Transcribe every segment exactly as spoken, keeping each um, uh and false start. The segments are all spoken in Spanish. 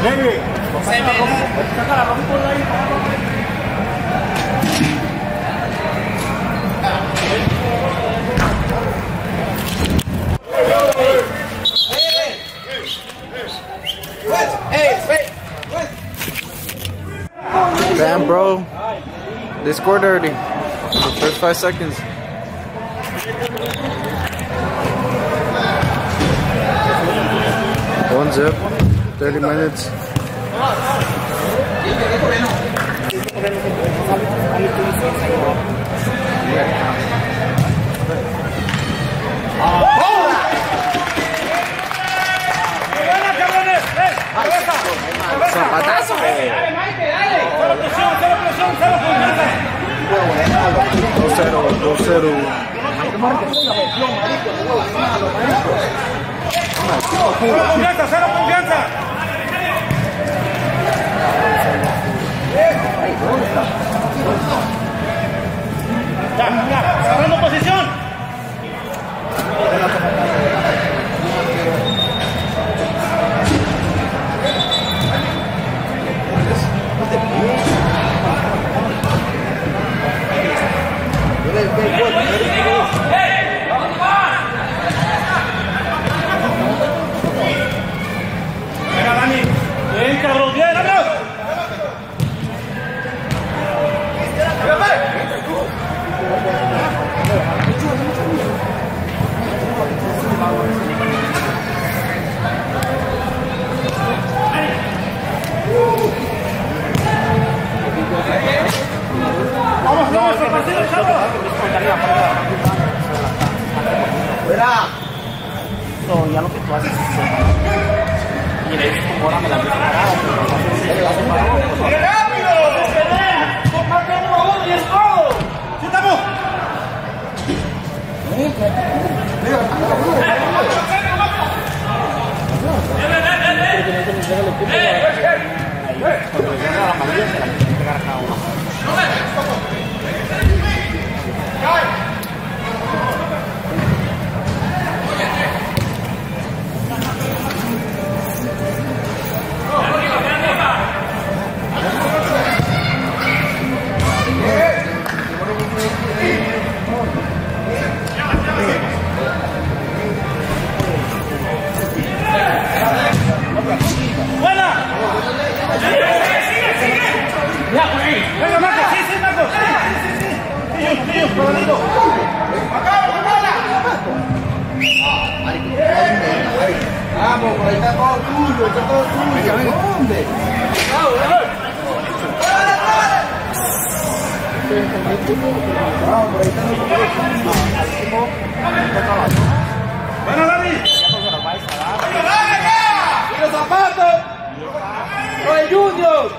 Damn, bro. They scored already. The first five seconds. One zip. thirty minutes. Zapatazo. dos cero, dos cero. Confianza, cero confianza. Ya, ya, cerrando posición. Venga, Dani. Bien, cabrón, bien, vámonos. Vamos, vamos, el partido, chavos. Verá. No, ya lo que tú haces es... Y le dices como ahora me la ves parada. ¡Rápido! ¡Comparte uno a uno y es todo! ¡Sí estamos! Cuando llega la mayoría se la tiene que pegar cada uno. ¡Buena! ¡Venga, Marcos! ¡Sí, sí, Marcos! ¡Sí, sí, sí! ¡Pillo, pillo, caballito! ¡Acá, acá! Vamos, por ahí está todo tuyo, está todo tuyo. ¿Dónde? Vamos, por ahí está todo tuyo. ¡Bueno, Dani! ¡Y los zapatos! ¡Los de Junior!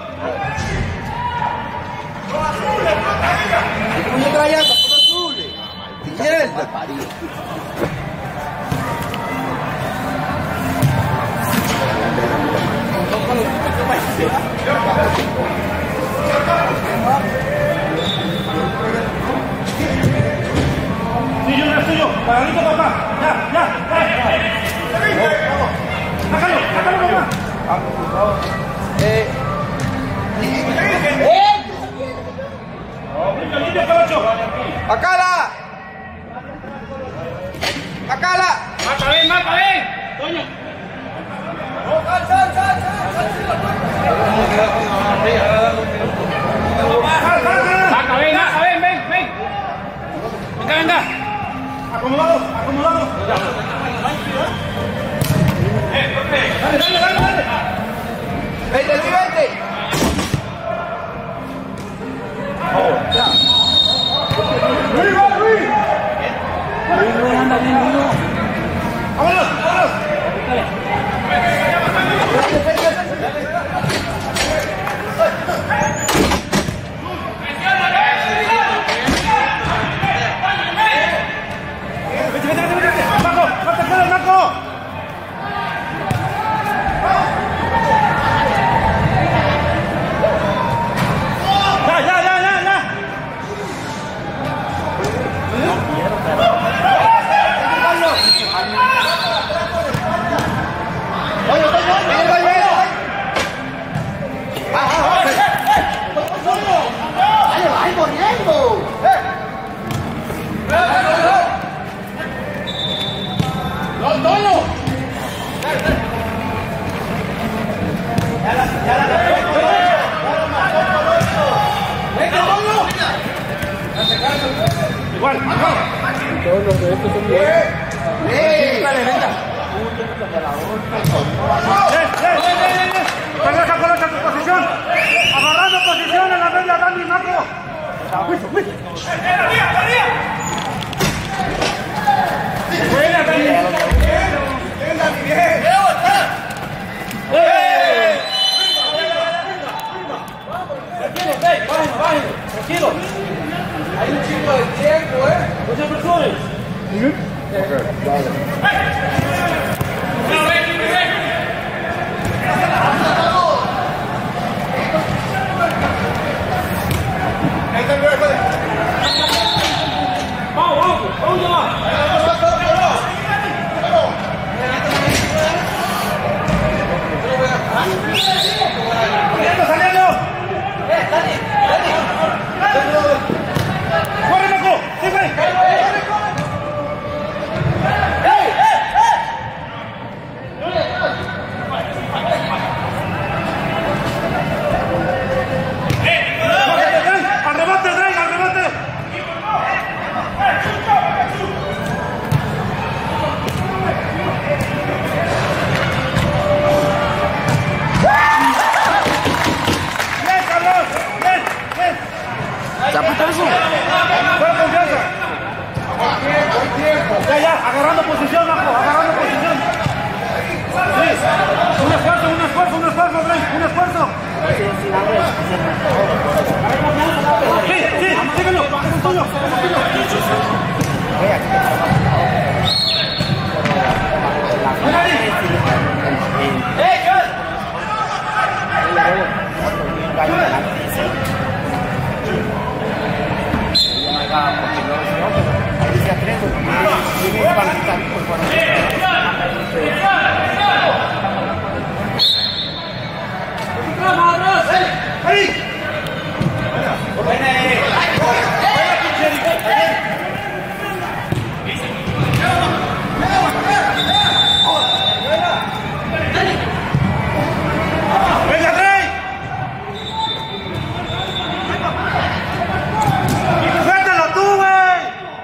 ¿Y cómo traía zapatos azules? ¡Mierda! ¡Tuyo, no es tuyo! ¡Paradito, papá! ¡Ya, ya! ¡Ya! ¡Sácalo, sácalo, papá! Eh. ¡Limpio, limpio, cabacho! ¡Acala! ¡Acala! ¡Marca bien, marca bien! ¡Toño! ¡Sal, sal, sal, sal! ¡Marca bien, marca bien! ¡Ven, ven! ¡Venga, venga! ¡Acomodado, acomodado! ¡Dale, dale, dale, dale! ¡Vente, vente! ¡Muy bien! Todos los de estos son bien. Regresa, coloca tu posición. Agarrando posición en la media, Dani, Marco. Buena, Dani. Venga, Miguel. Tranquilo, bájenlo, bájenlo. Tranquilo. Hay un chingo de tiempo, ¿eh? Muchas personas. Vamos, vamos, vamos a llamar. Saliendo, saliendo. Eh, Dani, Dani. ¡Corre, Marco! ¡Sigue! ¡Al rebote, Drake! ¡Al rebote! ¡Bien, Carlos! ¡Bien! ¡Bien! Zapatazo. ¡Buena confianza! Ya, ya, agarrando posición, Marco, agarrando posición. Sí, un esfuerzo, un esfuerzo, un esfuerzo, Drake, un esfuerzo. Sí, sí, síguelo, es tuyo, es ¡venga, Drake! ¡Suéltalo tú, güey!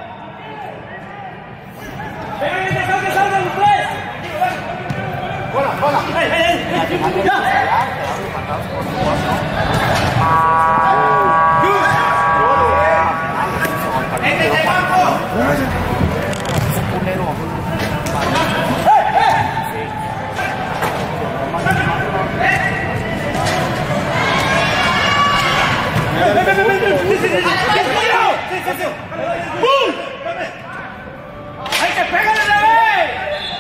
¡Venga, venga, salga, salga, los tres! ¡Hola, hola! ¡Ey, ey, ey! ¡Ya! ¡Hay que pegarle de vez!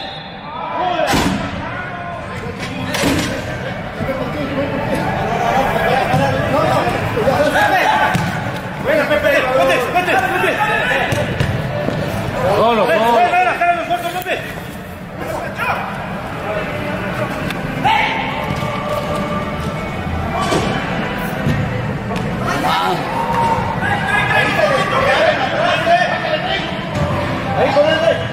Venga, Pepe, vete, vete, vete. Solo, Ven, solo. ven, ven, ven, esfuerzo, Pepe. Ahí, con él, ven.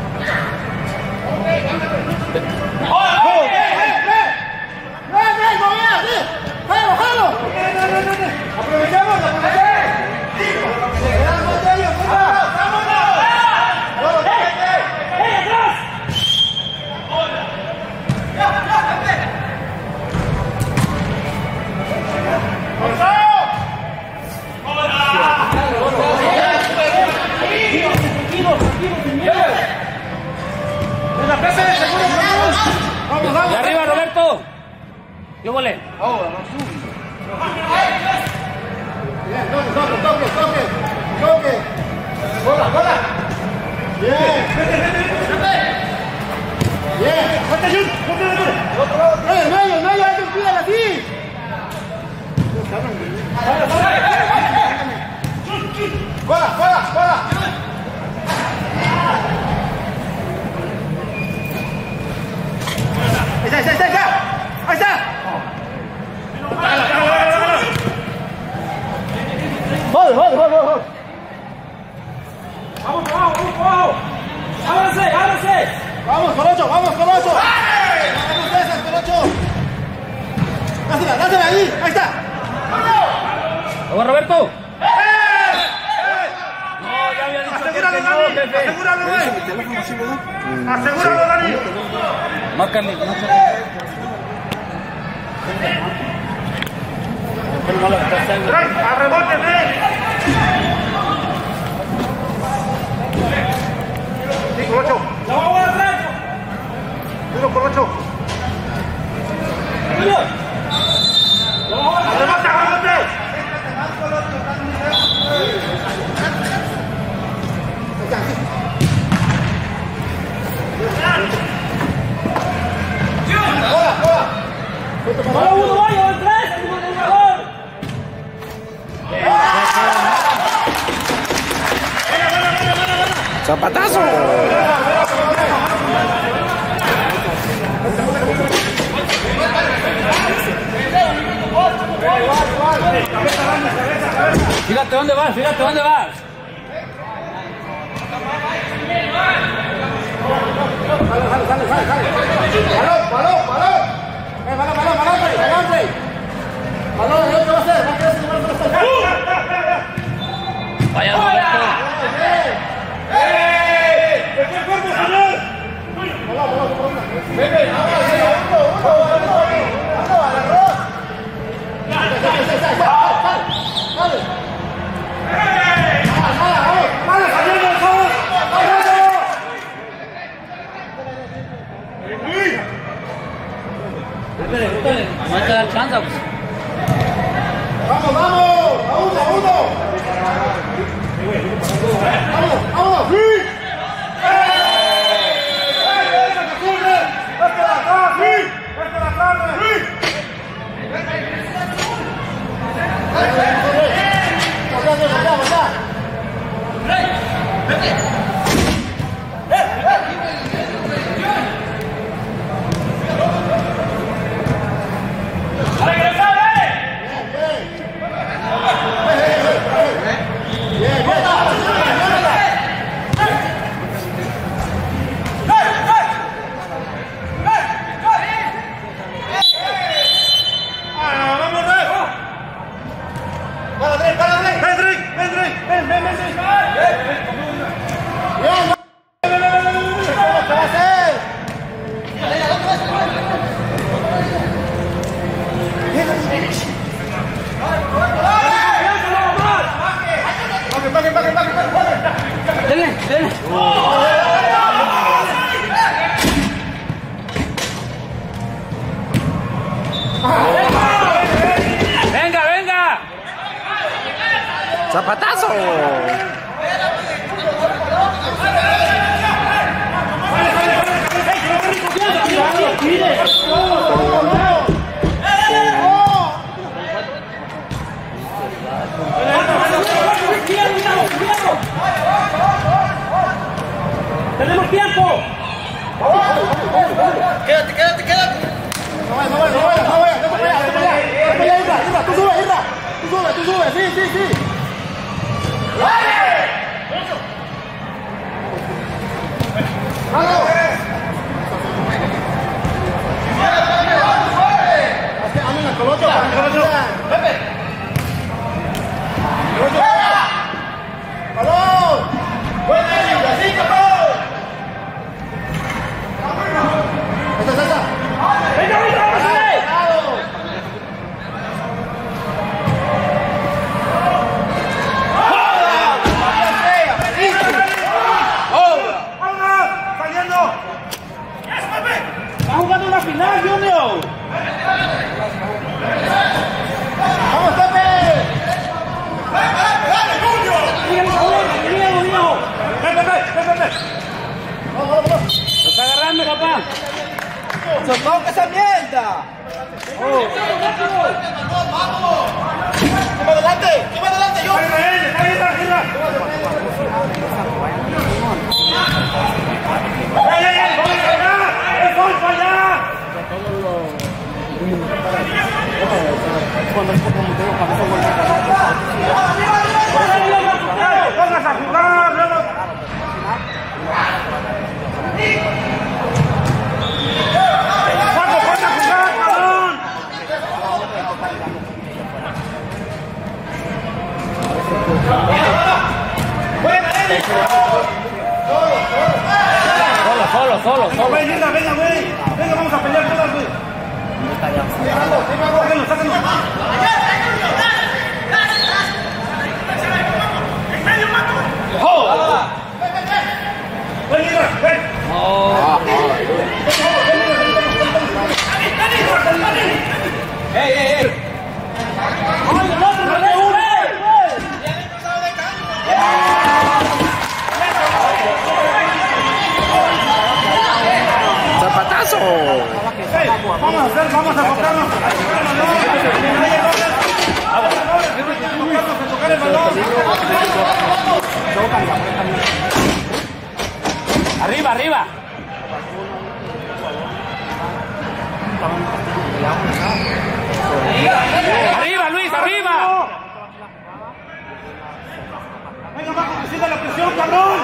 ¡Oh, ven, ven, ven! ¡Ven, ven, no veas, ven! ¡Jalo, jalo! ¡Ven, ven, ven, ven! ¡Aprovechamos, aprovechamos! ¡Vamos, vamos! ¡De arriba, Roberto! ¡Yo volé! Bien, toque, toque, toque, toque. Toque. Bola, bola. Bien. Bien. ¡Vete, Jun! ¡Vete, vete! ¡Eh, medio, medio! ¡Hay que cuidar así! ¡Bola, bola, bola! ¡Ahí está, ahí está, ahí está! ¡Ahí está! ¡Vale, vale, vale, vale! ¡Vamos, vamos, vamos, vamos! ¡Ábranse, ábranse! ¡Vamos, Colocho, vamos, Colocho! ¡Vamos, esas, Colocho! ¡Dásela, dásela ahí! ¡Ahí está! ¡Vamos, Roberto! No, ya había Asegúralo, güey. Asegúralo, Dani. Márcale, márcale. A rebote, ven. cinco ocho. uno por ocho. ¡Rebote, rebote! ¡Hola, uno, vaya, van tres! ¡Zapatazo! Fíjate dónde vas, fíjate dónde vas. Sale, sale, sale, sale, sale. Balón, balón, balón. Eh, balón, balón, balón, balón, balón. Balón, ¿qué va a hacer? Va a quedar sin balón para estar. Vaya, Roberto. ¡Eh! ¡Eh! ¡El cuerpo, señor! Balón, balón, balón. Ven, ven, ahora, uno, uno, uno, uno. Anda, agarró. Sale, sale, sale, sale, sale. Nada, nada, vamos. Vale, saliendo, vamos. No hay que dar chance, pues. ¡Vamos, vamos! ¡A uno, a uno! ¡Vamos, vamos! ¡Sí! ¡Eh! ¡Este de acá! ¡Sí! ¡Este de acá! ¡Sí! ¡Venga, venga! ¡Zapatazo! ¡Tenemos tiempo! ¡Quédate, quédate, quédate! No vayas, no vayas, no vayas, no vayas, no vayas, no vayas, no vayas, Irra, Irra, tú subes, Irra, tú subes, tú subes, sí, sí, sí. ¡Vale! ¡Vamos! ¡Amiga, Colocho! ¡Colocho! ¡Pepe! ¡Colocho! ¡Balón! ¡Buena, Irra, sí, cabrón! ¡Esa, esa, esa! ¡Venga, venga, vamos a ver! ¡Saliendo! ¡Está jugando una final, Junior! ¡Vamos, Pepe! ¡Dígame, cabrón! ¡Miedo, mío! ¡Ven, ven, ven, ven, ven! ¡Vamos, vamos, vamos! ¡Lo está agarrando, papá! ¡Soltó esa mierda! ¡Oh! ¡Toma adelante! ¡Toma adelante, yo! ¡Está bien, está bien, está bien! ¡Ey, ey, ey! ¡Vamos allá! ¡Es gol para allá! Cuando es como tengo cabeza vuelta. ¡Pongas a jugar! ¡Cuándo pongas a jugar, cabrón! ¡Buena, Eric! solo, solo. Güey, venga, venga, güey. Venga, vamos a pelear todas, güey. No está ya. Sáquenlo, sáquenlo. ¡Oh! Ven, mira, ven. ¡Oh! ¡Ey, ey, ey! ¡Ay, no, no, no, no, no! ¡Zapatazo! Hey, vamos a hacer, vamos a tocarnos. A tocar el balón. ¡Arriba, arriba! ¡Arriba, Luis, arriba! Venga, Marco, que siga la presión, cabrón.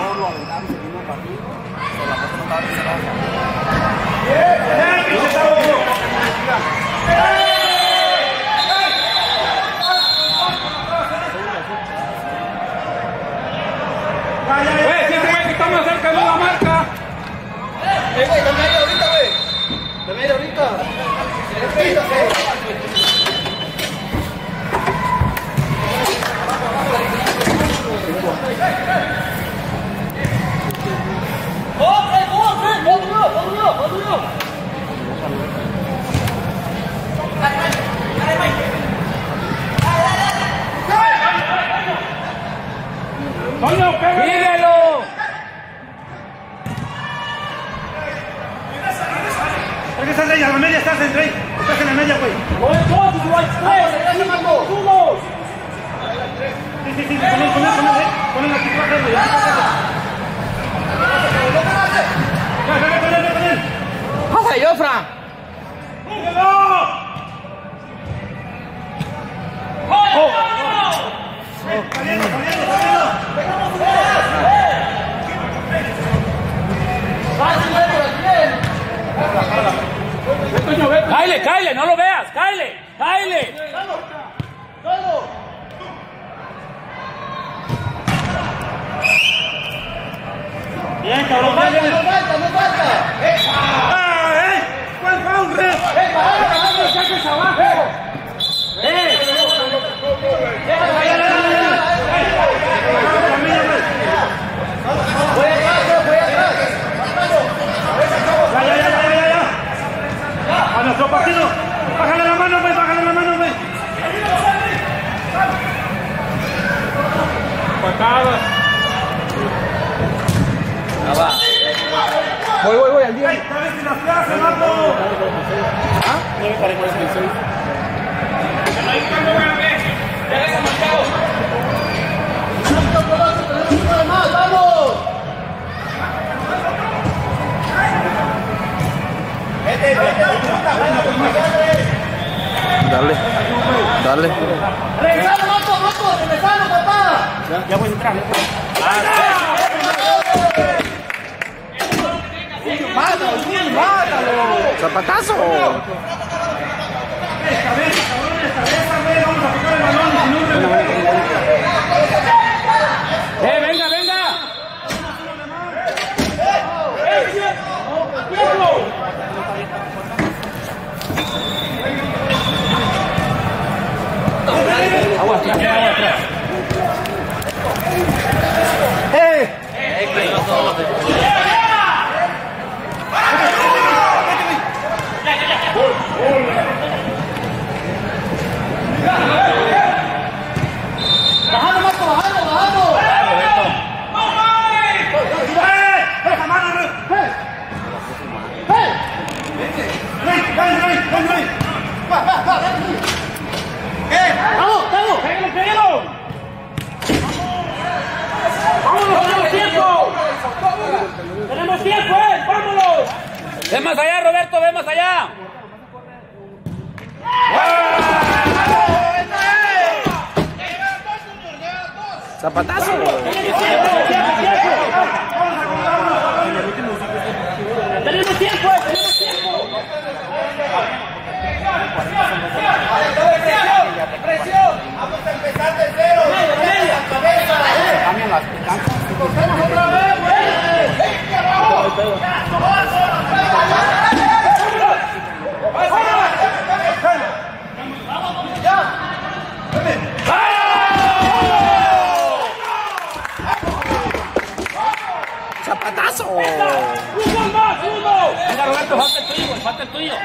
Güey, siempre que estamos cerca de una marca. Eh, güey, dame ahí ahorita, güey. Dame ahí ahorita. ¡Coño, pégale! ¡Pídelo! Es que estás ahí, a la media estás, entre ahí. Estás en la media, güey. Sí, sí, sí, ponen, ponen, ponen, eh. Ponen aquí, baja, güey. Ven, ven, ven, ven, ven. ¡Pasa, Jofra! Saliendo, saliendo, saliendo. ¡Cáile, cáile! ¡No lo veas! ¡Cáile! ¡Cáile! Bien, cabrón, bien, bien. ¡Ah, eh! ¿Cuál fue un re? ¡Eh! Ya, ya, ya, ya, ya, ya. A nuestro partido. Bájale la mano, güey, bájale la mano, güey. Patadas. Ya va. Voy, voy, voy al día. ¡Ey, sabes que las clases, Marco! nueve cuarenta y seis. ¡Vamos! Vete, vete, Dale, dale. ¡Regresalo, Marco, Marco! ¡Regresalo, papá! Ya voy a entrar. ¡Mátalo, mátalo! ¡Zapatazo! Cabeza, cabrones, cabeza, güey, vamos a tocar el balón y si no, ¡Eh, venga, venga! Agua atrás, agua atrás. ¡Eh! ¡Bajando, Marco, bajando, bajando! ¡Eh! ¡Deja mano, Rey! ¡Eh! ¡Eh! ¡Rey, Rey, Rey, Rey, Rey! ¡Va, va, va! ¡Eh! ¡Vamos, vamos! ¡Pégalo, pégalo! ¡Vámonos, tenemos tiempo! ¡Tenemos tiempo, eh! ¡Vámonos! ¡Ve más allá, Roberto! ¡Ve más allá! ¡Zapatazo! ¡Tenemos tiempo, eh! ¡Tenemos tiempo! ¡Presión! ¡Vamos a empezar de cero! Cambian las canchas. ¡Cogemos otra vez, güey! ¡Venga, vamos! ¡Un gol más! ¡Uno! Venga, Roberto, falta el tuyo, falta el tuyo.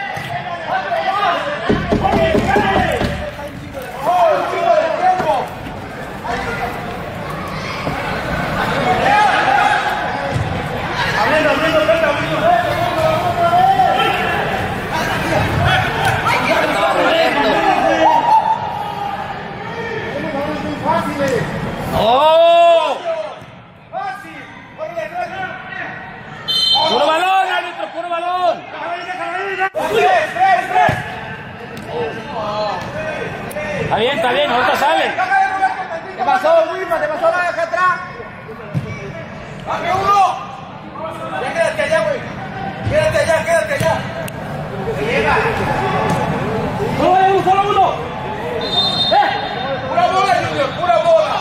Abriendo, abriendo, abriendo, abriendo. ¡Oh! ¡Puro balón, árbitro! ¡Puro balón! Está bien, está bien, ahorita sale. ¿Qué pasó, Wilma? ¿Te pasó nada acá atrás? ¡Dame uno! Ya quédate allá, güey. Quédate allá, quédate allá. Llega. ¡Solo uno, solo uno! ¡Eh! ¡Pura bola, Junior! ¡Pura bola!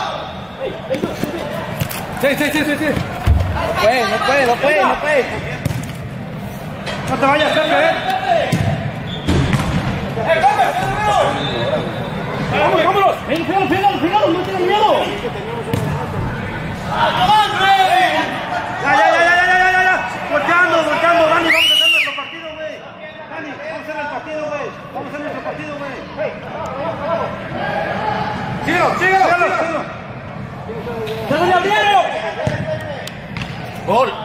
Sí, sí, sí, sí, sí. No puede, no puede, no puede, no puede. No te vayas cerca, eh. ¡Eh, ¡Vámonos, vámonos! ¡Ven, pégalo, pégalo, pégalo! ¡No tengan miedo! Ya, ya, ya, ya, ya, ya, ya, ya. Volteando, volteando, Dani, vamos a hacer nuestro partido, güey. Dani, vamos a hacer el partido, güey. Vamos a hacer nuestro partido, güey. Síguelo, síguelo, síguelo, síguelo. ¡Se lo abrieron! ¡Gol!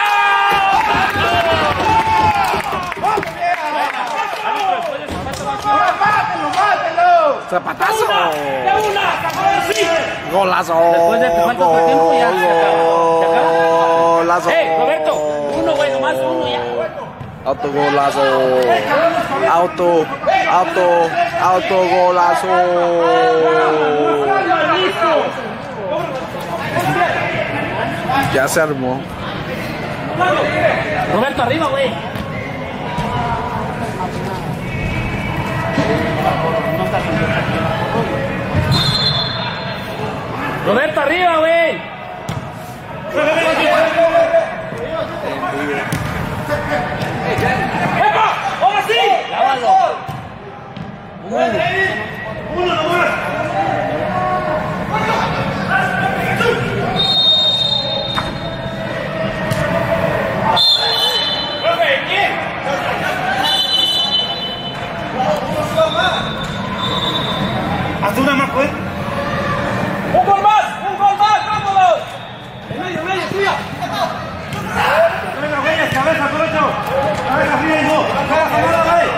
¡Mátelo, mátelo! ¡Zapatazo! ¡De una! ¡Sí! ¡Golazo! Después de cuánto tiempo ya se acaba. Se acaba. ¡Golazo! ¡Eh, Roberto! Uno, güey, nomás uno ya. Autogolazo. Auto, auto, autogolazo. Ya se armó. Roberto, arriba, güey. Roberto, arriba, güey. ¡Epa! ¡Ahora sí! ¡Lávalo! Uno nomás. Haz una más, pues. ¡Un gol más! ¡Un gol más! ¡Vámonos! En medio, en medio, tuya. Venga, güey, cabeza, derecho. Cabeza, arriba y no. Cabeza, nada, güey.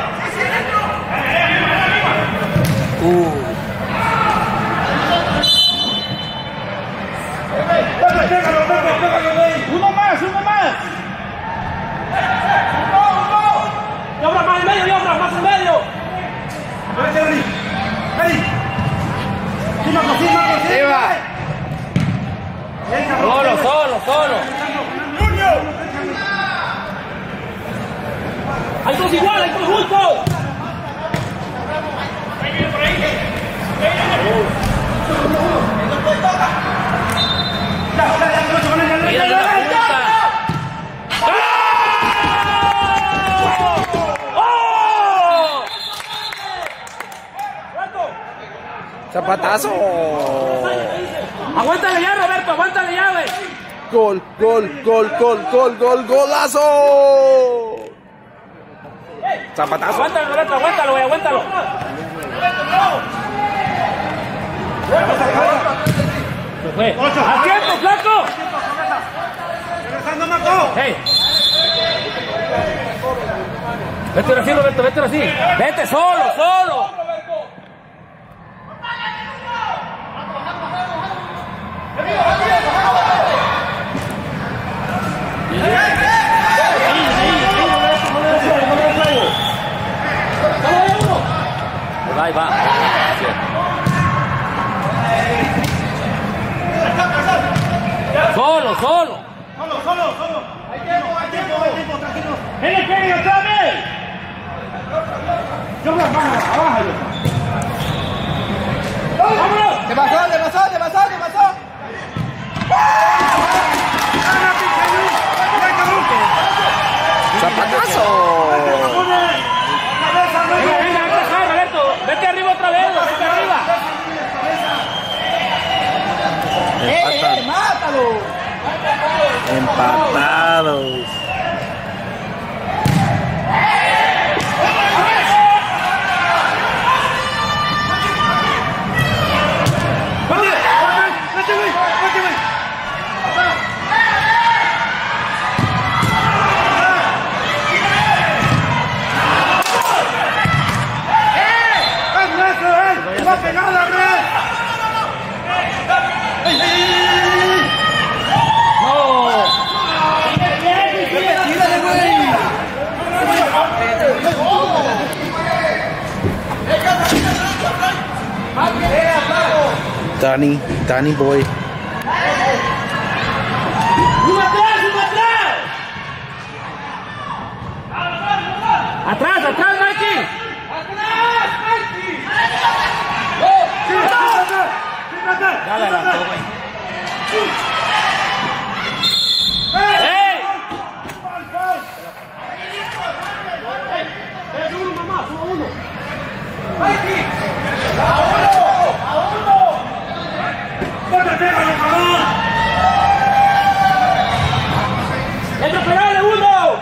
Uh. Pégalo, pégalo, pégalo, güey. ¡Uno más! ¡Uno más! ¡Y obra más en medio! ¡Y obra más en medio! Vete, Dani. Dani. Sí, Marco, sí, Marco, sí. Solo, solo, solo. ¡Hay dos igual! ¡Hay dos juntos! ¡Mira la punta! ¡Oh! ¡Zapatazo! ¡Aguántale ya, Roberto! ¡Aguántale ya, güey! Gol, gol, gol, gol, gol, gol, golazo. Zapatazo. Aguántalo, Roberto, aguántalo, güey, aguántalo. Se fue. ¡A tiempo, flaco! Regresando, Marco. ¡Hey! Vete ahora sí, Roberto, vete ahora sí. Vete solo, solo. Ahí va. Solo, solo. Solo, solo, solo. Hay tiempo, hay tiempo, hay tiempo, tranquilo. ¡Ven, ven, otra vez! Yo la baja, abajo. ¡Vámonos! ¿Qué pasó? ¿Qué pasó? ¿Qué pasó? ¿Qué pasó? Zapatazo. Venga, venga, venga, Roberto. Vete arriba otra vez, vete arriba. ¡Eh, eh! ¡Mátalo! Empatado. Santos. Danny, Danny boy. Atrás, atrás, Mikey. Ya la adelantó, güey. ¡Ey! ¡Entra a pegarle uno!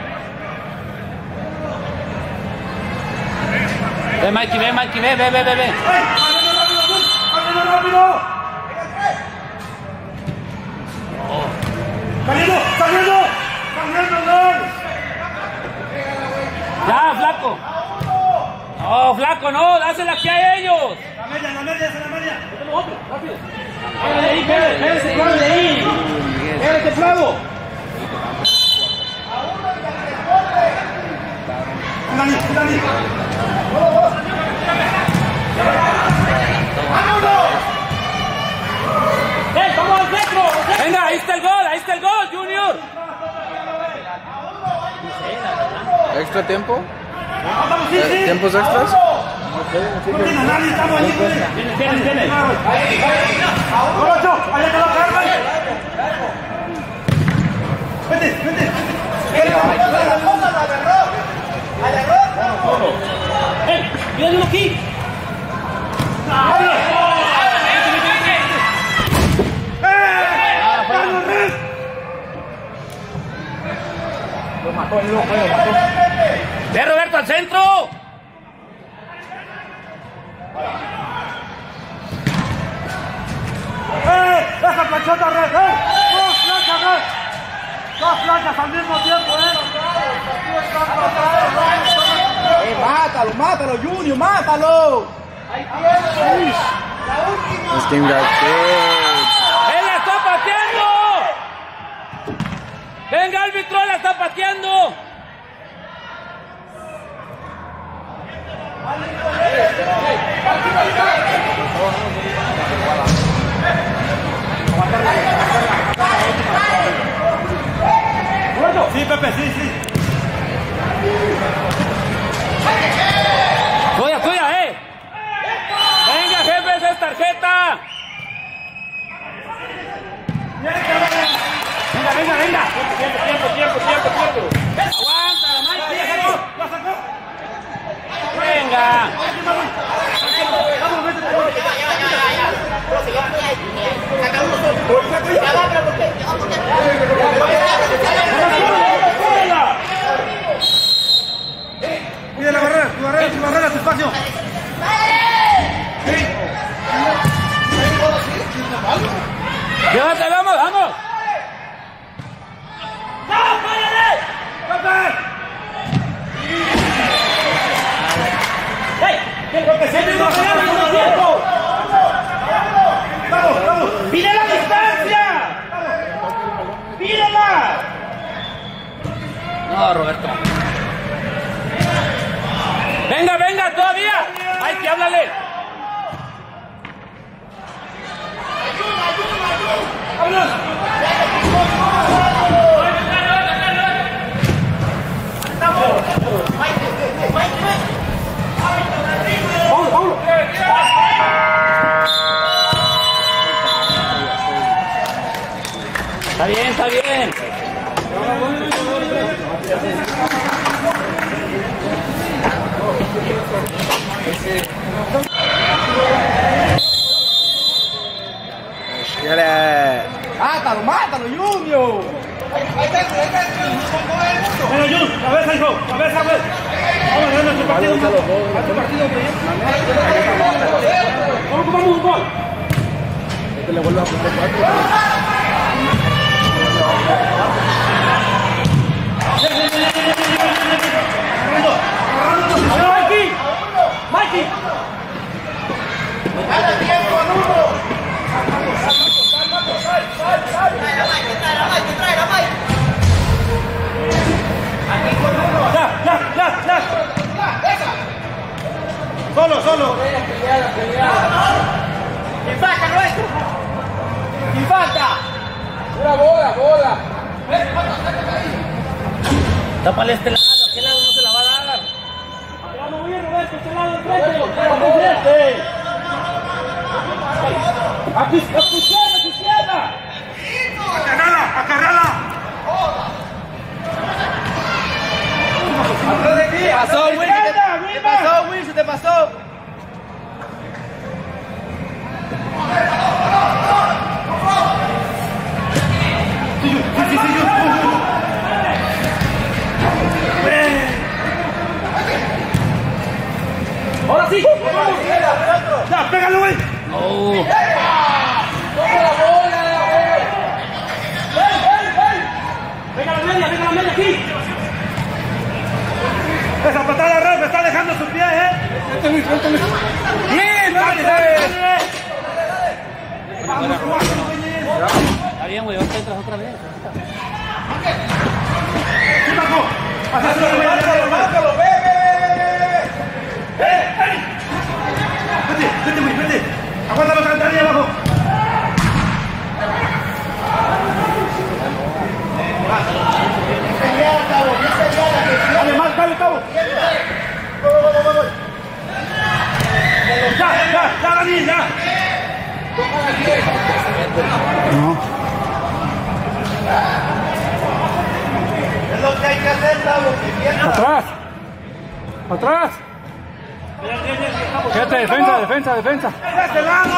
Ve, Mikey, ve, Mikey, ve, ve, ve, ve, ve. ¡Saliendo! ¡Saliendo! ¡Saliendo! Ya, flaco. No, flaco, no, dásela aquí a ellos. La media, la media, esa es la media. Otro, rápido. Pégale ahí, pégale, pégale ese clavo de ahí. Pégale ese clavo. Dani, Dani. ¡Eh, vamos al centro! Venga, ahí está el gol, ahí está el gol, Junior. ¿Extra tiempo? Sí, sí. ¿Tiempos extras? No tiene a nadie, estamos allí. Viene, viene, viene. ¡Colocho! ¡Allá te va a caer, vete, vete. ¡Eh, viene uno aquí! Lo mató el loco, lo mató. ¡Ve, Roberto, al centro! ¡Eh! ¡Esa planchota, red! ¡Eh! ¡Dos planchas, red! ¡Dos planchas al mismo tiempo, eh! ¡Eh, mátalo, mátalo, Junior, mátalo! This game got good. ¡Él la está pateando! ¡Venga, árbitro, la está pateando! Sí, Pepe, sí, sí. ¡Tuya, tuya, eh! ¡Venga, jefe, esa es tarjeta! ¡Venga, venga, venga! ¡Tiempo, tiempo, tiempo, tiempo, tiempo! ¡Aguanta, Mikey! ¡La sacó! ¡La sacó! ¡Venga! Cuida la barrera, tu barrera, tu barrera, tu espacio. ¡Llévate, vamos, vamos! ¡No, párale! ¡Pepe! ¡Ey! ¡Que se me va a pegar al mismo tiempo! ¡Vamos, vamos! ¡Pide la distancia! ¡Pídela! No, Roberto. ¡Venga, venga, todavía! ¡Ay, que háblale! Está bien, está bien. Get it. ¡Mátalo, mátalo, Junior! Pero Jun, cabeza, hijo, cabeza, güey. Vamos a ver nuestro partido. Nuestro partido, güey. Vamos, vamos, un gol. Este le vuelve a poner cuatro. Mikey, Mikey. ¡Gana tiempo, Nuno! Ya, ya, ya, ya. Solo, solo. ¡Sin falta, nuestro! ¡Sin falta! Una bola, bola. Tápale este lado, aquel lado no se la va a dar. Vamos bien, Roberto, este lado enfrente. Enfrente. A tu izquierda, a tu izquierda. Acarrala, acarrala. ¿Qué pasó, Will? ¿Qué te pasó, Will? ¿Se te pasó? Sí, sí, sí, sí. Ahora sí. Ya, pégalo, güey. Oh. Venga la media, venga la media aquí. Esa patada, Ralf, está dejando sus pies, ¿eh? Bien, dale, dale. Está bien, güey, ahorita entras otra vez. Sí, Marco. Márcalo, márcalo, ve, ve, ve, ve. Vete, vete, güey, vete. Aguanta los cantarillos abajo. Dale más, dale, Cabo. Ya, ya, ya, Dani, ya. No. Es lo que hay que hacer, Cabo, que pierda. Atrás. Atrás. Fíjate, defensa, defensa, defensa. ¡De este lado!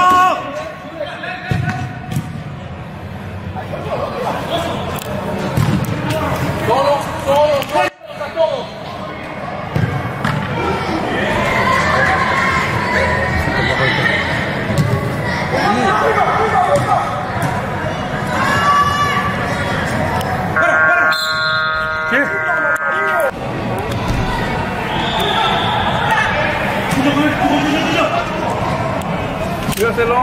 Todos, todos, todos, a todos. ¿Qué? Fíjatelo.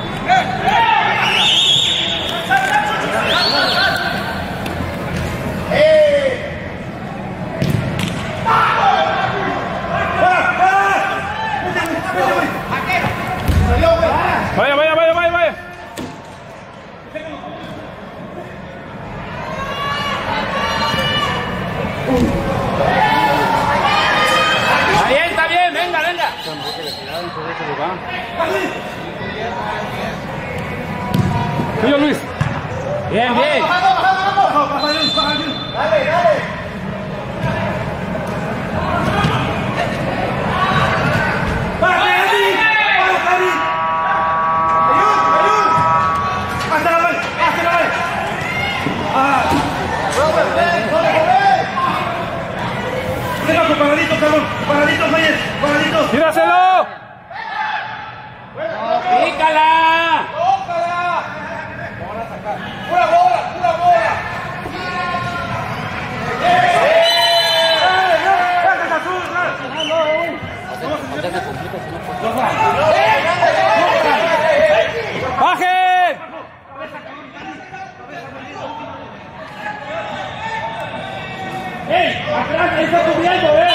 Vaya, vaya, vaya, vaya, vaya. Está bien, está bien, venga, venga. Tuyo, Luis. Bien, bien. Dale, dale. ¡Párate, Andy! ¡Párate, Andy! ¡Ayún, ayún! ¡Hazte la vez! ¡Hazte la vez! ¡Ah! Robert, ven, Robert, ven. ¡Venga, con paradito, cabrón! ¡Paradito, Mayes! ¡Paradito! ¡Tíraselo! ¡Pícala! ¡Tócala! ¡Pura bola, pura bola! ¡Bajen! ¡Ey! ¡Atrás! ¡Ahí está cubriendo, eh!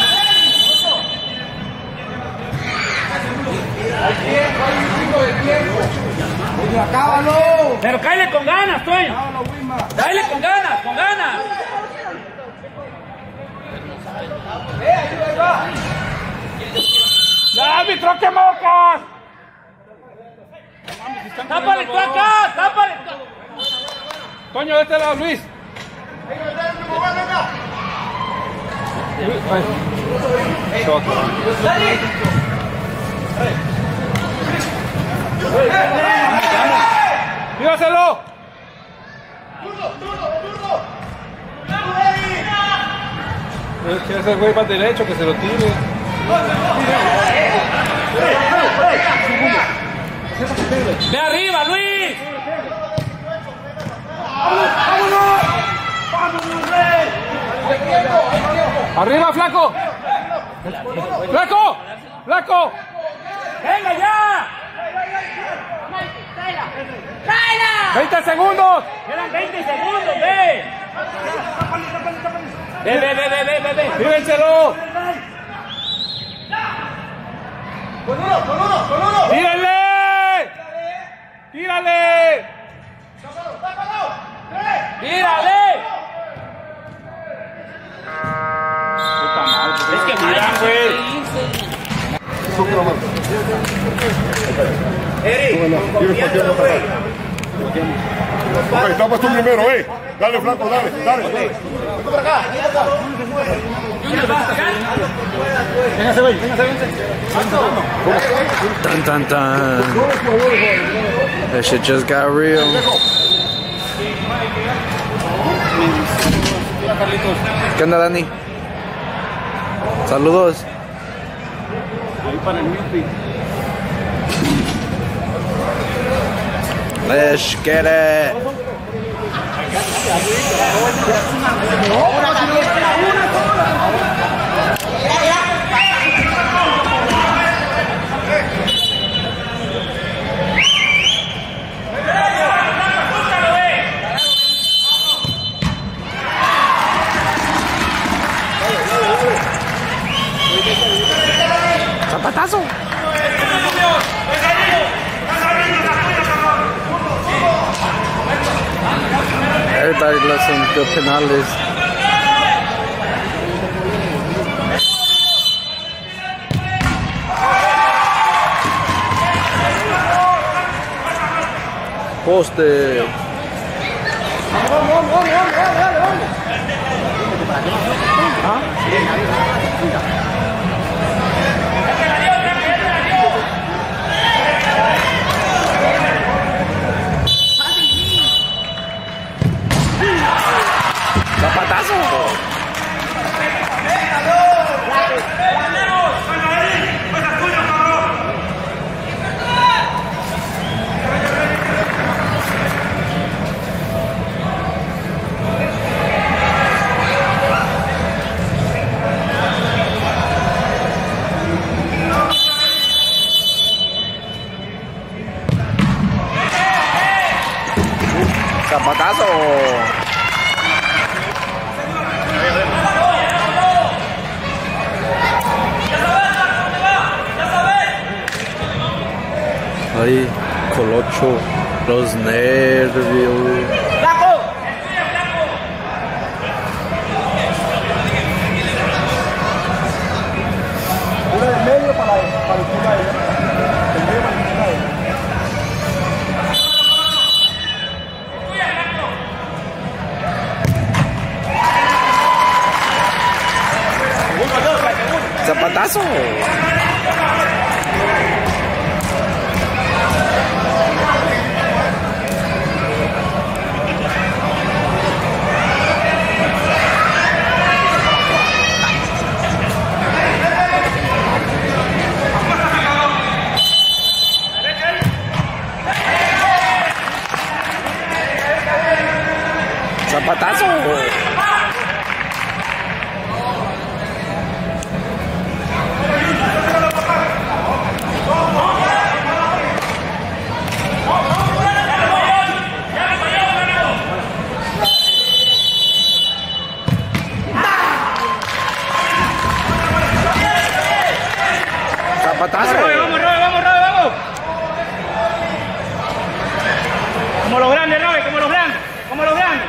Hay tiempo, hay un chingo de tiempo. Oye, acábalo. Pero cállale con ganas, Toño. Cállale con ganas, con ganas. Eh, ayuda, ahí va. ¡Ya, árbitro, qué mocas! ¡Tápale tú acá! ¡Tápale tú! Toño, de este lado, Luis. Venga, venga, venga, venga. Ay. Toca. ¡Tíraselo! Turno, turno, turno. ese güey va derecho, que se lo tire. ¡Ve arriba, Luis! ¡Arriba, flaco! ¡Flaco! ¡Flaco! ¡Venga ya! ¡veinte segundos! Quedan veinte segundos, ve. Ve, ve, ve, ve, ve, ve, ve. ¡Tírenselo! Con uno, con uno, con uno. ¡Tírale! ¡Tírale! ¡Tírale! Puta madre, es que miran, güey. Ok, tapas tú primero, eh. Dale, flaco, dale, dale. dale. Por acá, Véngase, güey, véngase, véngase. Dun, dun, dun. That shit just got real. ¿Qué onda, Dani? Saludos. Ahí para el Mipi. Let's get it. Zapatazo. Everybody loves some good penales. Poste. Zapatazo. Zapatazo. Ahí, Colocho, los nervios. Una de medio para, para el final. El medio para el final. Zapatazo. Zapatazo. Zapatazo. Vamos, Robe, vamos, Robe, vamos. Como los grandes, Robe, como los grandes, como los grandes.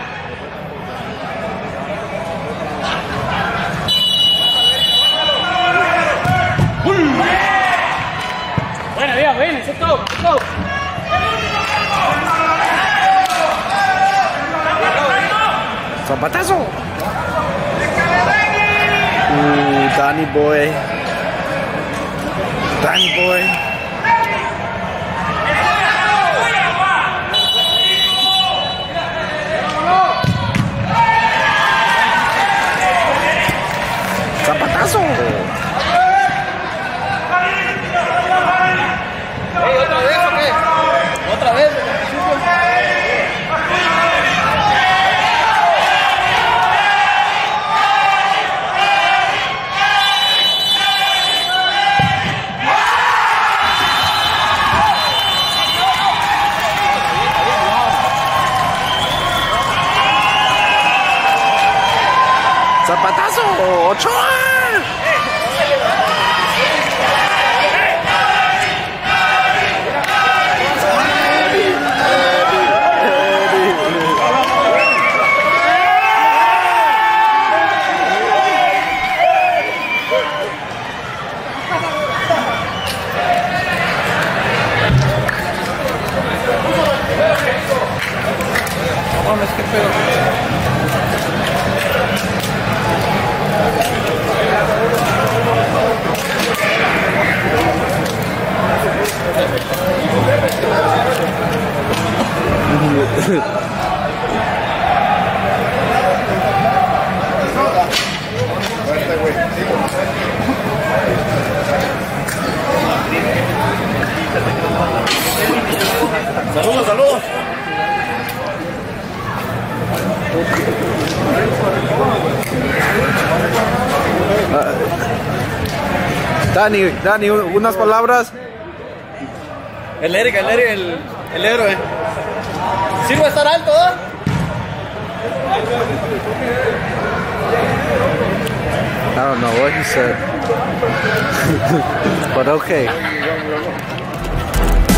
Buena, Dios, ven, eso es todo, eso es todo. Zapatazo. Uh, Danny boy. Danny boy. zapatazo. ¿Otra vez o qué? ¿Otra vez? Zapatazo, Ochoa. Saludos, saludos. Dani, Dani, unas palabras. El Eric, el Eric, el, el héroe. ¿Sirve estar alto, eh? I don't know what he said. But okay.